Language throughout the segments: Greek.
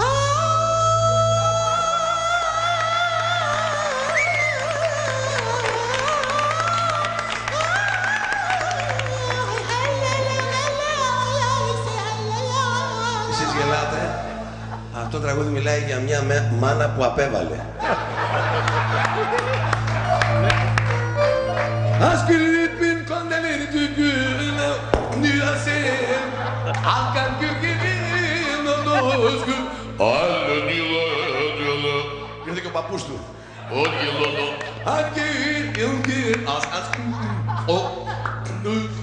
Εσείς γελάτε. Αυτό το τραγούδι μιλάει για μια μάνα που απέβαλε. Askılipin kandeleri tüküne nüyasen Alkan küküne dozgü Alle diyorlar Dedi ki o papuç του O diyorlar Akir yılgir Az O Nüz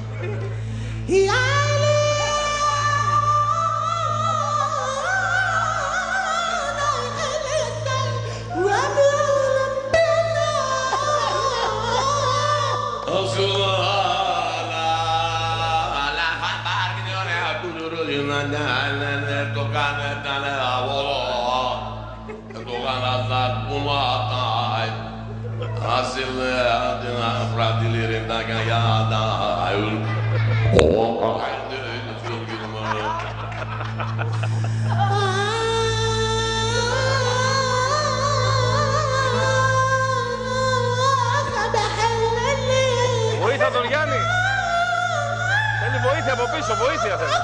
Βοήθεια τον Γιάννη. Θέλει βοήθεια από πίσω, βοήθεια θέλει.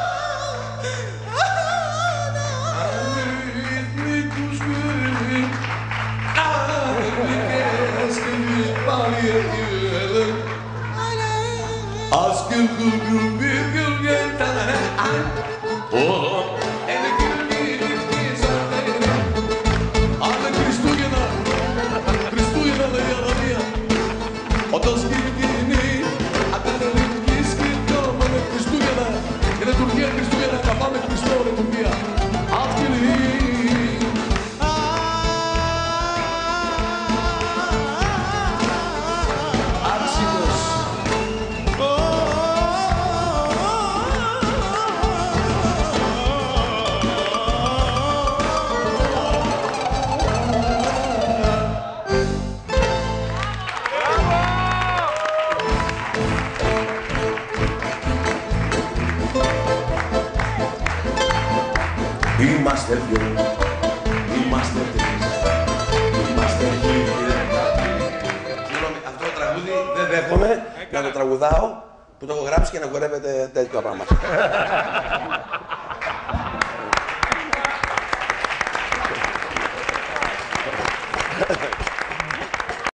Askıl gülgül bir gülgen tane Oh Ele gülgül izadene Arda Kristuyana Kristuyana yaranıya Otos gülgini Atanın giskil kalmanı Kristuyana Ele Türkiye Kristuyana Kafanı Kristuyana Türkiye Alt gülgül Είμαστε δυο, είμαστε τρεις, είμαστε χίλια. Συγγνώμη, αυτό το τραγούδι δεν δέχομαι να το τραγουδάω που το έχω γράψει και να χορεύετε τέτοια πράγματα.